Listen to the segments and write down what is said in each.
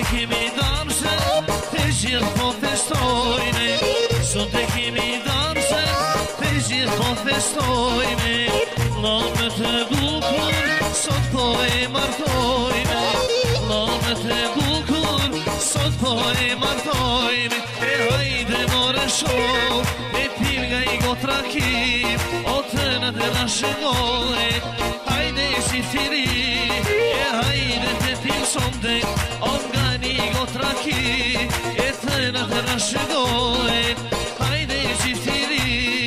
kemi damse, të gjithë po festojme. Sot e kemi damse, të gjithë po festojme. Lame të bukur, sot po e martojme. Lame të bukur, sot po e martojme. E hajde more shoh, e pim nga I gotra kim, o të në të rashëgole. Hajde si firi, e hajde të pim sonde, o nga një gotra kim, e të në të rashëgole. Hajde si firi.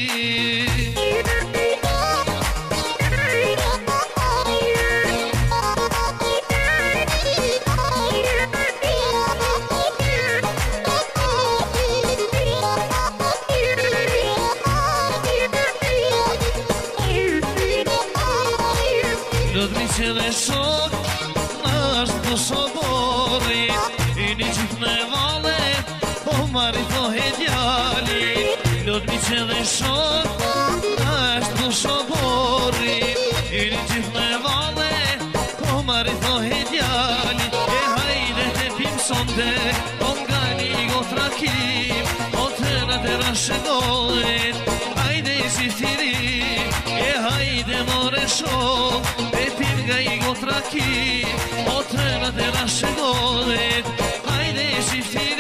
Lëdriqe dhe shok, nështë të sobori, I një gjithë në vale, po marit o hedjali. Lëdriqe dhe shok, nështë të sobori, I një gjithë në vale, po marit o hedjali. E hajde të pim sonde, o nga një gotra kim, o të në të rashëgollet. Hajde si thiri, e hajde more shok, nga I gotra kim, o të në të rashëgollet. Hajde si firi.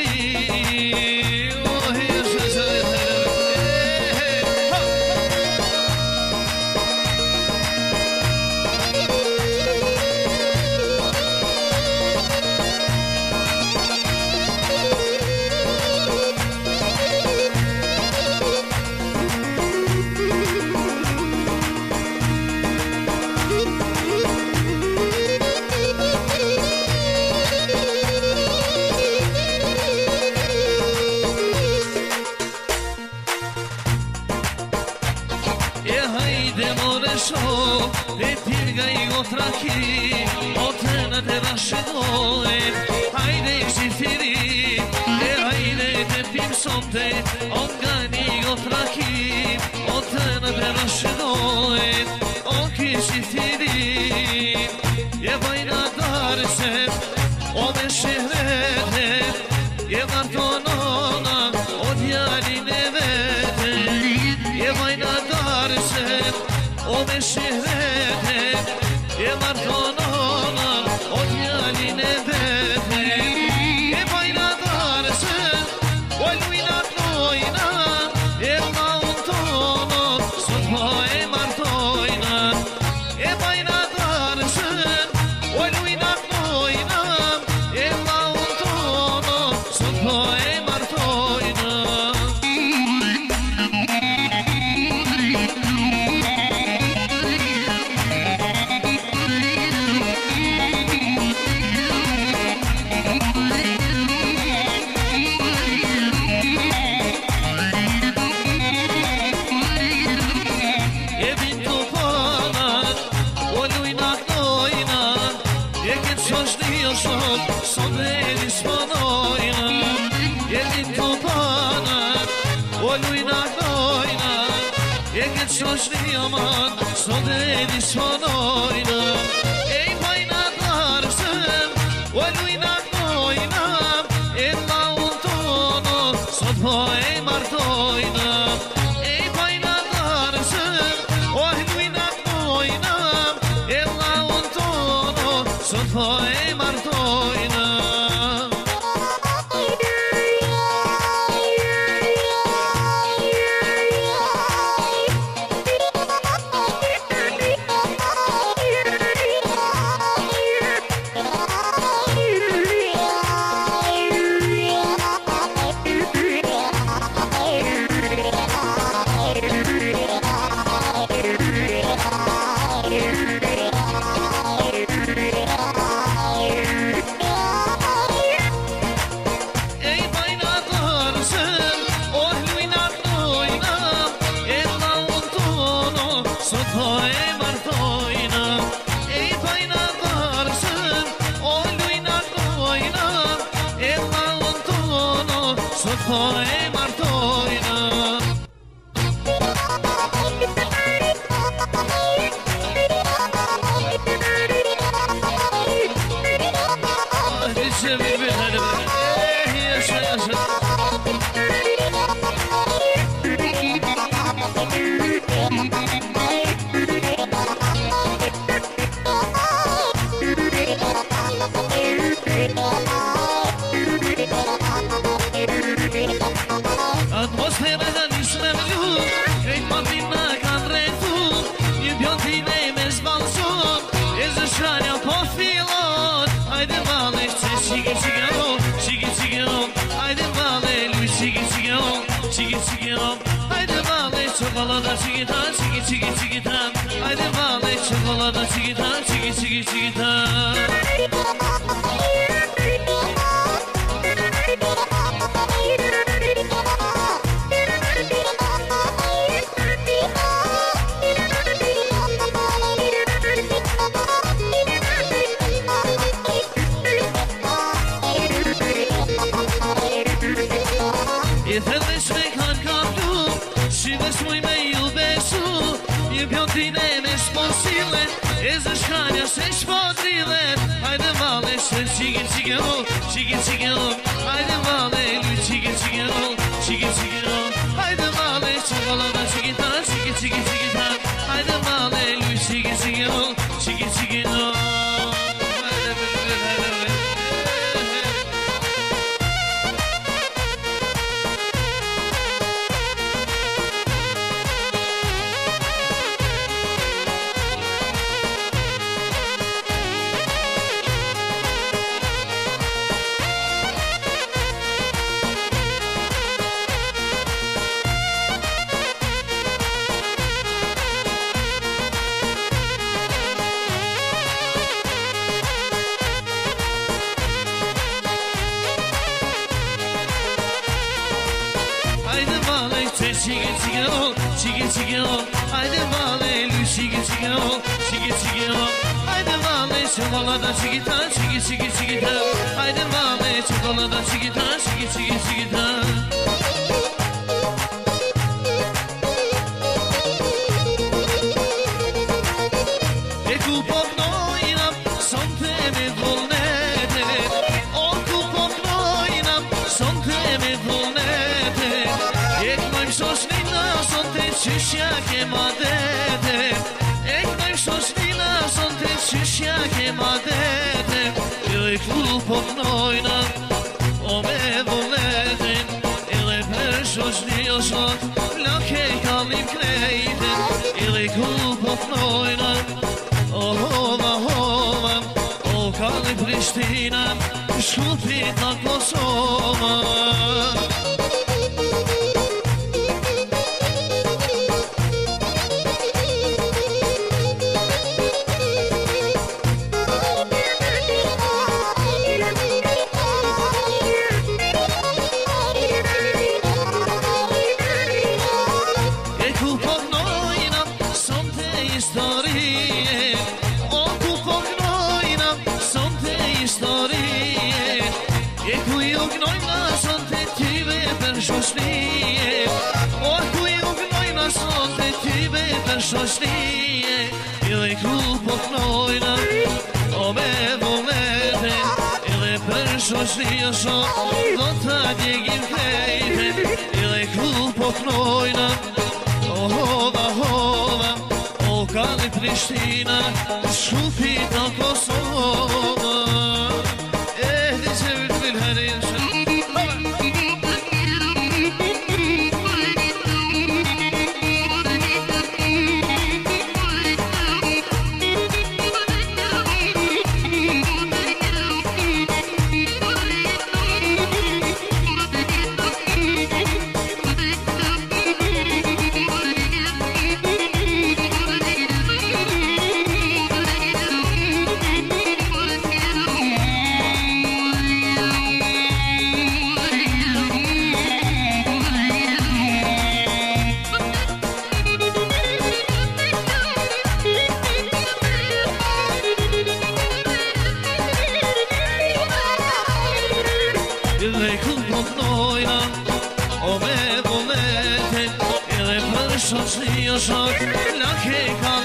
E pir nga I gotra kim, o të në të rashëgollet. Hajde si firi, e hajde të pim sonde, o nga një gotra kim, o të në të rashëgollet. O kisi firi, e bajna darëset, o me shehretet, e martonona, o djalin e vete. E bajna darëset, o me shehretet, e martonona, o djalin e vete. E bajna darëset, o lujna knojna, e ma unë tono, sot po e martojna. E bajna darëset, o lujna knojna, e ma unë tono, sot po e martojna. Sot e disponojna, jetin të panat, o lujna knojna. E këtë shoshni aman, sot e disponojna. E I bajna darësëm, o lujna knojna, e ma unë tono, sot po e martojna. E I bajna darësëm, o lujna knojna, e ma unë tono, sot po e martojna. Sot po e martojna, e I bajna darësën, o lujna knojna, e ma unë tono, sot po e martojna. Ahli sevil bir chiquita, chiquita. Seç podrile, haydi vale, çigi ol, haydi vale, çigi ol, haydi vale, çikolata çigita, haydi vale, çigi ol, Çigi ol, haydi vale, çigi ol, haydi vale, çikolata çigita, haydi vale, çikolata çigita, Çüşyake madede, ekmek sosnina sonte çüşyake madede, ile klupok noyna, o me voledin, ile per sosnio sot, lake kalim kleiden, ile klupok noyna, o hova, o kali Pristina, šupita Kosova. Šošnije, ili klupok nojna, ome volete, ili pršošnije šo, do tad je gim krejte, ili klupok nojna, hova, o kali Priština, šupita Kosova. Ehdi se vidbil her insan. Šošnije šok, lake